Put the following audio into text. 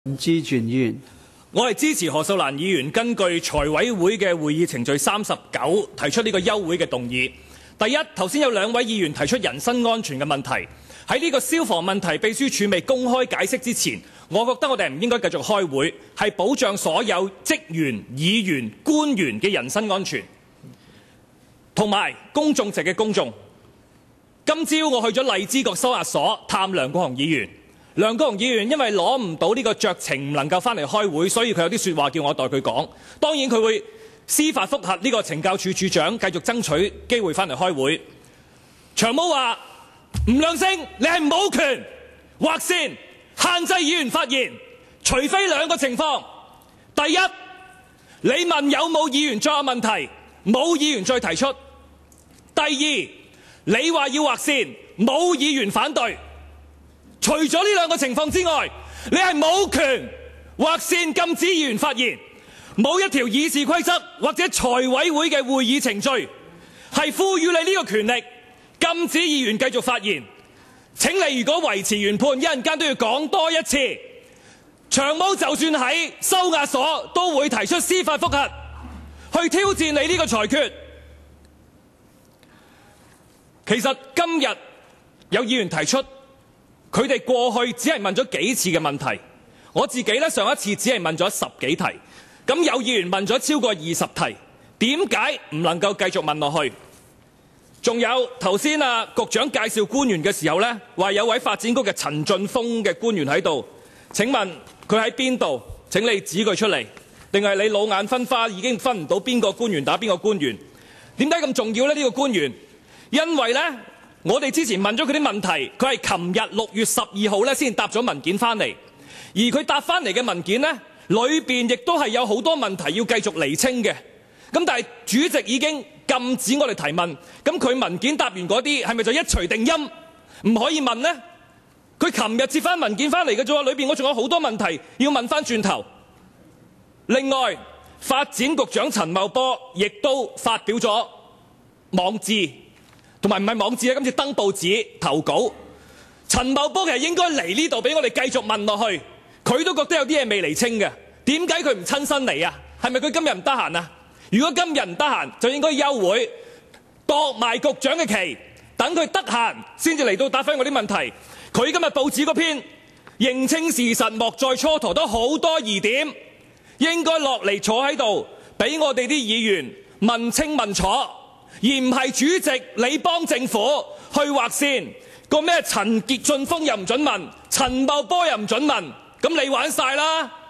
吳志全議員， 我係支持何秀蘭議員根據財委會嘅會議程序39提出呢個休會嘅動議。第一，頭先有兩位議員提出人身安全嘅問題，喺呢個消防問題秘書處未公開解釋之前，我覺得我哋唔應該繼續開會，係保障所有職員、議員、官員嘅人身安全，同埋公眾席嘅公眾。今朝我去咗荔枝角收押所探梁國雄議員。梁國雄議員因為攞唔到呢個酌情唔能夠返嚟開會，所以佢有啲説話叫我代佢講。當然佢會司法覆核呢個懲教署署長，繼續爭取機會返嚟開會。長毛話：吳亮星，你係冇權劃線限制議員發言，除非兩個情況。第一，你問有冇議員再有問題，冇議員再提出；第二，你話要劃線，冇議員反對。除咗呢兩個情況之外，你係冇權劃線禁止議員發言，冇一條議事規則或者財委會嘅會議程序係賦予你呢個權力禁止議員繼續發言。請你如果維持原判，一陣間都要講多一次。長毛就算喺收押所都會提出司法覆核，去挑戰你呢個裁決。其實今日有議員提出，佢哋過去只係問咗幾次嘅問題，我自己上一次只係問咗10幾題，咁有議員問咗超過20題，點解唔能夠繼續問落去？仲有頭先局長介紹官員嘅時候呢，話有位發展局嘅陳俊峰嘅官員喺度，請問佢喺邊度？請你指佢出嚟，定係你老眼分花已經分唔到邊個官員打邊個官員？點解咁重要呢？呢個官員，因為呢，我哋之前問咗佢啲問題，佢係琴日6月12號先答咗文件返嚟，而佢答返嚟嘅文件呢，裏面亦都係有好多問題要繼續釐清嘅。咁但係主席已經禁止我哋提問，咁佢文件答完嗰啲係咪就一錘定音，唔可以問呢？佢琴日接返文件返嚟嘅啫，裏面我仲有好多問題要問返轉頭。另外，發展局長陳茂波亦都發表咗網誌。同埋唔係網誌，今次登報紙投稿。陳茂波其實應該嚟呢度俾我哋繼續問落去，佢都覺得有啲嘢未釐清嘅。點解佢唔親身嚟啊？係咪佢今日唔得閒啊？如果今日唔得閒，就應該休會，度埋局長嘅期，等佢得閒先至嚟到答返我啲問題。佢今日報紙嗰篇認清事實，莫再蹉跎，都好多疑點，應該落嚟坐喺度，俾我哋啲議員問清問楚。而唔係主席你幫政府去劃線，個咩陳傑俊峰又唔准問，陳茂波又唔准問，咁你玩晒啦！